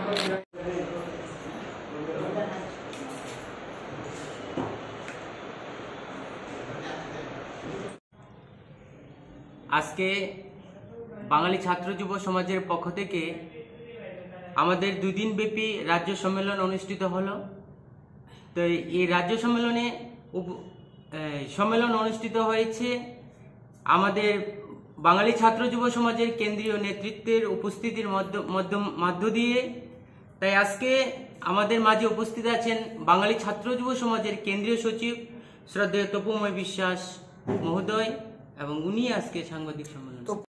আজকে বাঙালি ছাত্র যুব সমাজের পক্ষ থেকে আমাদের 2 দিন ব্যাপী রাজ্য সম্মেলন অনুষ্ঠিত হলো। তো এই রাজ্য সম্মেলন অনুষ্ঠিত হয়েছে আমাদের বাঙালি ছাত্র যুব সমাজের কেন্দ্রীয় নেতৃত্বের উপস্থিতির মধ্য দিয়ে। তাই আজকে আমাদের মাঝে উপস্থিত আছেন বাঙালি ছাত্র যুব সমাজের কেন্দ্রীয় সচিব শ্রদ্ধেয় তপুময় বিশ্বাস মহোদয়, এবং উনি আজকে সাংবাদিক সম্মেলন